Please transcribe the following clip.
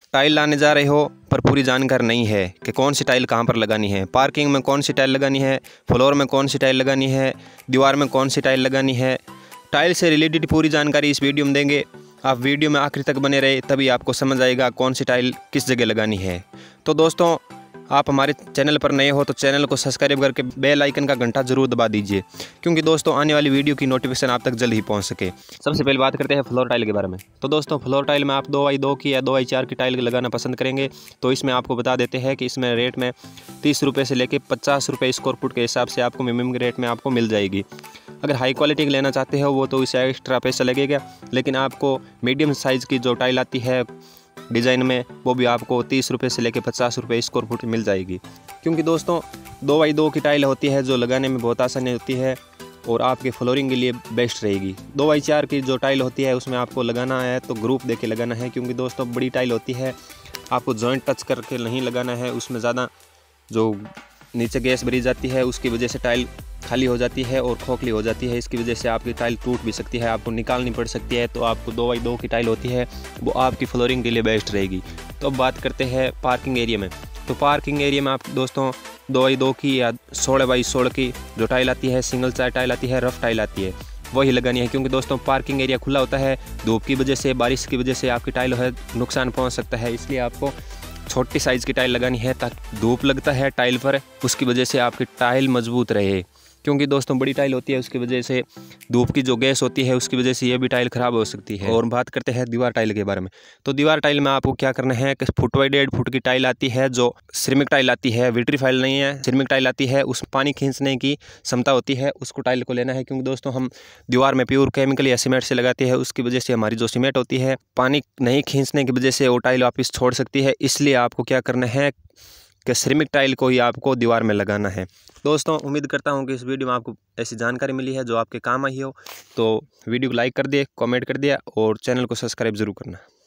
Tile लाने जा रहे हो पर पूरी जानकारी नहीं है कि कौन सी टाइल कहाँ पर लगानी है, पार्किंग में कौन सी टाइल लगानी है, फ्लोर में कौन सी टाइल लगानी है, दीवार में कौन सी टाइल लगानी है, टाइल से रिलेटेड पूरी जानकारी इस वीडियो में देंगे। आप वीडियो में आखिर तक बने रहे तभी आपको समझ आएगा कौन सी टाइल किस जगह लगानी है। तो दोस्तों, आप हमारे चैनल पर नए हो तो चैनल को सब्सक्राइब करके बेल आइकन का घंटा जरूर दबा दीजिए, क्योंकि दोस्तों आने वाली वीडियो की नोटिफिकेशन आप तक जल्द ही पहुंच सके। सबसे पहले बात करते हैं फ्लोर टाइल के बारे में। तो दोस्तों, फ्लोर टाइल में आप 2x2 की या 2x4 की टाइल लगाना पसंद करेंगे तो इसमें आपको बता देते हैं कि इसमें रेट में 30 रुपये से लेकर 50 रुपये स्क्वायर फुट के हिसाब से आपको मिनिमम रेट में आपको मिल जाएगी। अगर हाई क्वालिटी की लेना चाहते हो वो तो इससे एक्स्ट्रा पैसा लगेगा, लेकिन आपको मीडियम साइज़ की जो टाइल आती है डिज़ाइन में वो भी आपको 30 रुपये से लेकर 50 रुपये स्क्वायर फुट मिल जाएगी। क्योंकि दोस्तों 2x2 की टाइल होती है जो लगाने में बहुत आसानी होती है और आपके फ्लोरिंग के लिए बेस्ट रहेगी। 2x4 की जो टाइल होती है उसमें आपको लगाना है तो ग्रुप देके लगाना है, क्योंकि दोस्तों बड़ी टाइल होती है, आपको जॉइंट टच करके नहीं लगाना है। उसमें ज़्यादा जो नीचे गैस भरी जाती है उसकी वजह से टाइल खाली हो जाती है और खोखली हो जाती है। इसकी वजह से आपकी टाइल टूट भी सकती है, आपको निकालनी पड़ सकती है। तो आपको 2x2 की टाइल होती है वो आपकी फ्लोरिंग के लिए बेस्ट रहेगी। तो अब बात करते हैं पार्किंग एरिया में। तो पार्किंग एरिया में आप दोस्तों 2x2 की या 16x16 की जो टाइल आती है, सिंगल चार टाइल आती है, रफ टाइल आती है, वही लगानी है। क्योंकि दोस्तों पार्किंग एरिया खुला होता है, धूप की वजह से, बारिश की वजह से आपकी टाइल है नुकसान पहुँच सकता है। इसलिए आपको छोटी साइज़ की टाइल लगानी है ताकि धूप लगता है टाइल पर, उसकी वजह से आपकी टाइल मजबूत रहे। क्योंकि दोस्तों बड़ी टाइल होती है उसकी वजह से धूप की जो गैस होती है उसकी वजह से ये भी टाइल ख़राब हो सकती है। और बात करते हैं दीवार टाइल के बारे में। तो दीवार टाइल में आपको क्या करना है कि फुट बाई 1.5 फुट की टाइल आती है जो सिरेमिक टाइल आती है, विट्रीफाइल नहीं है, सिरेमिक टाइल आती है। उस पानी खींचने की क्षमता होती है, उसको टाइल को लेना है। क्योंकि दोस्तों हम दीवार में प्योर केमिकल या सीमेंट से लगाते हैं, उसकी वजह से हमारी जो सीमेंट होती है पानी नहीं खींचने की वजह से वो टाइल वापस छोड़ सकती है। इसलिए आपको क्या करना है कि सिरेमिक टाइल को ही आपको दीवार में लगाना है। दोस्तों उम्मीद करता हूं कि इस वीडियो में आपको ऐसी जानकारी मिली है जो आपके काम आई हो। तो वीडियो को लाइक कर दिए, कमेंट कर दिया और चैनल को सब्सक्राइब जरूर करना।